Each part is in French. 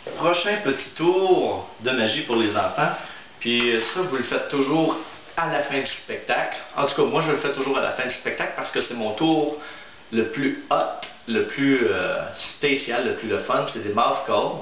Prochain petit tour de magie pour les enfants. Puis ça, vous le faites toujours à la fin du spectacle. En tout cas, moi, je le fais toujours à la fin du spectacle parce que c'est mon tour le plus hot, le plus spécial, le plus le fun. C'est des mouth calls.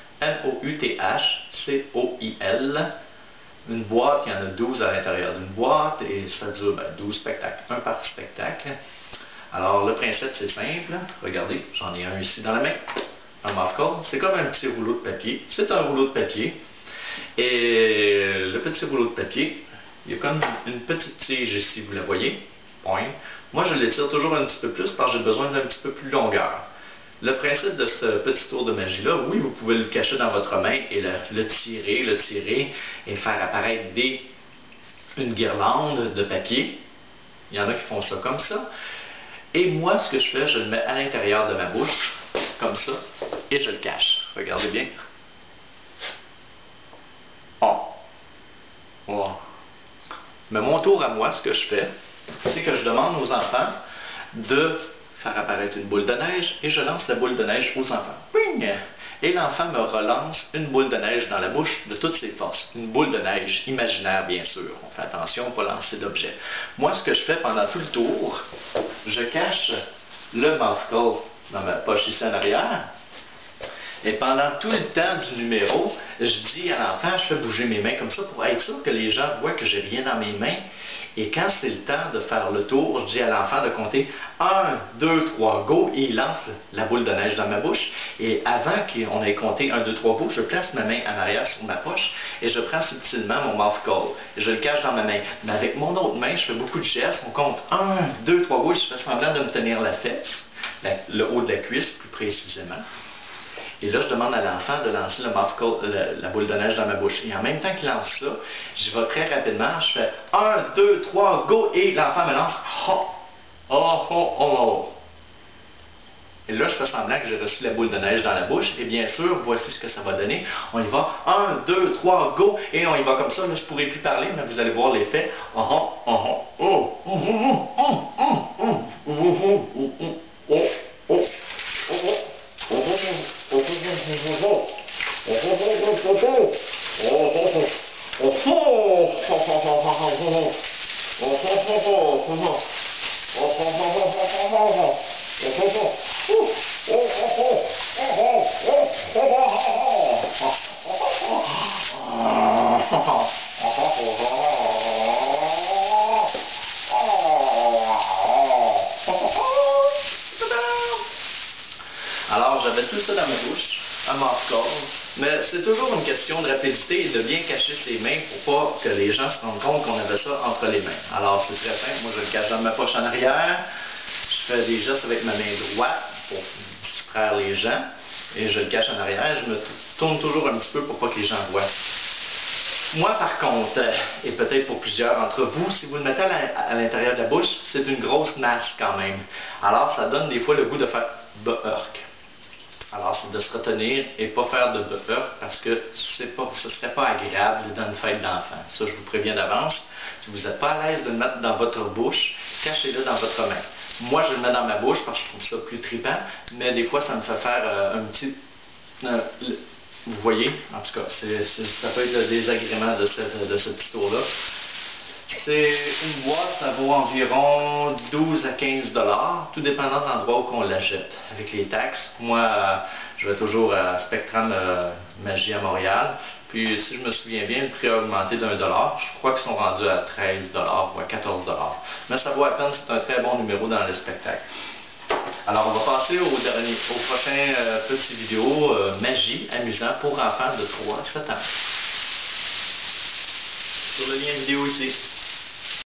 M-O-U-T-H-C-O-I-L. Une boîte, il y en a 12 à l'intérieur d'une boîte et ça dure 12 spectacles, un par spectacle. Alors, le principe, c'est simple. Regardez, j'en ai un ici dans la main. Un mouth call. C'est comme un petit rouleau de papier. C'est un rouleau de papier. Et le petit rouleau de papier, il y a comme une petite tige ici, vous la voyez. Point. Moi, je l'étire toujours un petit peu plus parce que j'ai besoin d'un petit peu plus de longueur. Le principe de ce petit tour de magie-là, oui, vous pouvez le cacher dans votre main et le tirer et faire apparaître une guirlande de papier. Il y en a qui font ça comme ça. Et moi, ce que je fais, je le mets à l'intérieur de ma bouche, comme ça, et je le cache. Regardez bien. Oh. Oh. Mais mon tour à moi, ce que je fais, c'est que je demande aux enfants de faire apparaître une boule de neige et je lance la boule de neige aux enfants. Et l'enfant me relance une boule de neige dans la bouche de toutes ses forces. Une boule de neige imaginaire, bien sûr. On fait attention à ne pas lancer d'objets. Moi, ce que je fais pendant tout le tour, je cache le mouth call dans ma poche ici en arrière. Et pendant tout le temps du numéro, je dis à l'enfant, je fais bouger mes mains comme ça pour être sûr que les gens voient que j'ai rien dans mes mains. Et quand c'est le temps de faire le tour, je dis à l'enfant de compter 1, 2, 3, go, et il lance la boule de neige dans ma bouche. Et avant qu'on ait compté 1, 2, 3, go, je place ma main en arrière sur ma poche et je prends subtilement mon mouth call. Et je le cache dans ma main. Mais avec mon autre main, je fais beaucoup de gestes. On compte 1, 2, 3, go, et je fais semblant de me tenir la fesse, le haut de la cuisse plus précisément. Et là, je demande à l'enfant de lancer le mouth call, la boule de neige dans ma bouche. Et en même temps qu'il lance ça, j'y vais très rapidement. Je fais 1, 2, 3, go! Et l'enfant me lance ho! Oh, oh, oh! Et là, je fais semblant que j'ai reçu la boule de neige dans la bouche. Et bien sûr, voici ce que ça va donner. On y va 1, 2, 3, go! Et on y va comme ça. Là, je ne pourrai plus parler, mais vous allez voir l'effet. Oh, oh, oh, oh, oh, oh, oh, oh, oh, oh, oh, oh, oh, oh. Alors, j'avais tout ça dans ma bouche, un mouth call, mais c'est toujours une question de rapidité et de bien cacher ses mains pour pas que les gens se rendent compte qu'on avait ça entre les mains. Alors, c'est très simple. Moi, je le cache dans ma poche en arrière. Je fais des gestes avec ma main droite pour distraire les gens et je le cache en arrière. Je me tourne toujours un petit peu pour pas que les gens voient. Moi, par contre, et peut-être pour plusieurs d'entre vous, si vous le mettez à l'intérieur de la bouche, c'est une grosse masse quand même. Alors, ça donne des fois le goût de faire beurk. Alors, c'est de se retenir et pas faire de beurk parce que ce ne serait pas agréable dans une fête d'enfant. Ça, je vous préviens d'avance. Si vous n'êtes pas à l'aise de le mettre dans votre bouche, cachez-le dans votre main. Moi, je le mets dans ma bouche parce que je trouve ça plus trippant, mais des fois, ça me fait faire un petit... vous voyez, en tout cas, ça peut être le désagrément de ce petit tour-là. C'est une boîte, ça vaut environ 12 à 15 $, tout dépendant de l'endroit où on l'achète, avec les taxes. Moi, je vais toujours à Spectrum Magie à Montréal. Puis, si je me souviens bien, le prix a augmenté d'1 $. Je crois qu'ils sont rendus à 13 $ ou à 14 $. Mais ça vaut à peine, c'est un très bon numéro dans le spectacle. Alors, on va passer au prochain petit vidéo magie amusant pour enfants de 3 à 7 ans. Sur le lien vidéo ici.